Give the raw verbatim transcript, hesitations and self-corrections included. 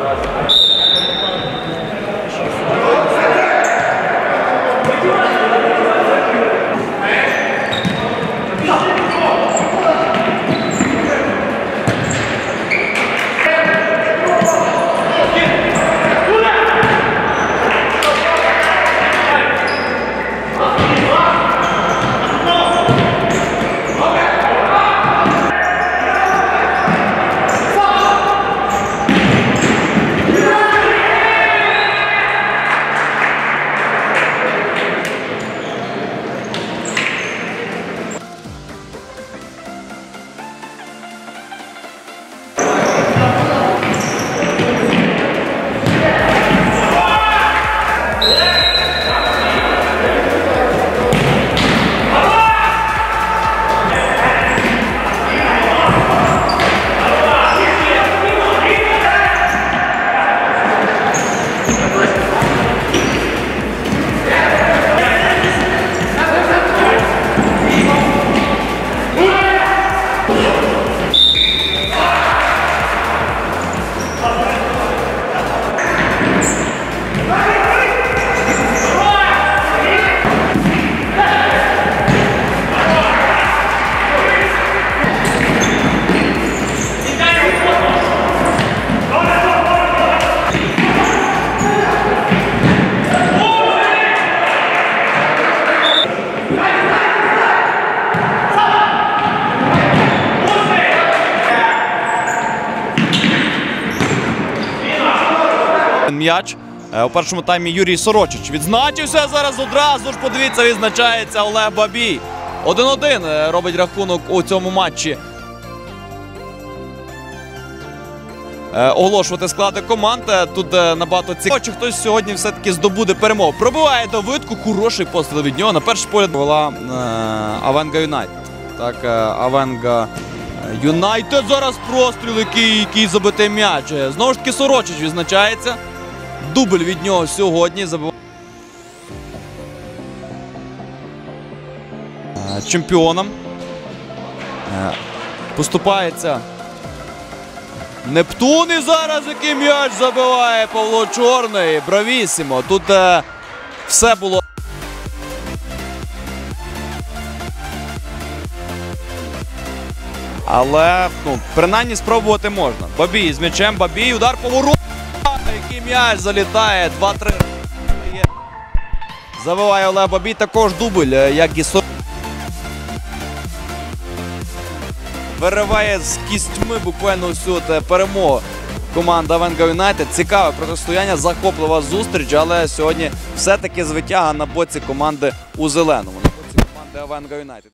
М'яч. У першому таймі Юрій Сорочич відзначився. Зараз одразу ж, подивіться, відзначається Олег Бабій. один-один робить рахунок у цьому матчі. Оголошувати склади команд. Тут набагато цікаво, чи хтось сьогодні все-таки здобуде перемогу. Пробиває Давидку, хороший постріл від нього. На перший погляд була Авенга Юнайтед. Так, Авенга Юнайтед. Зараз простріл, який, який забитий м'яч. Знову ж таки Сорочич відзначається. Дубль від нього сьогодні. Чемпіоном. Поступається Нептун. І зараз який м'яч забиває Павло Чорний. Бравісімо. Тут е, все було. Але, ну, принаймні спробувати можна. Бабій з м'ячем. Бабій. Удар поворот. Який м'яч залітає. два-три. Забиває Олег Бабій. Також дубль, як і Сорочич. Вириває з кістьми буквально всю перемогу команда Авенга Юнайтед. Цікаве протистояння, захоплива зустріч, але сьогодні все-таки звитяга на боці команди у зеленому, на боці команди Авенга Юнайтед.